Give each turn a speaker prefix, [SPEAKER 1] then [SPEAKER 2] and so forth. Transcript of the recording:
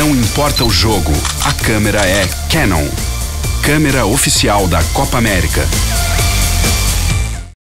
[SPEAKER 1] Não importa o jogo, a câmera é Canon. Câmera oficial da Copa América.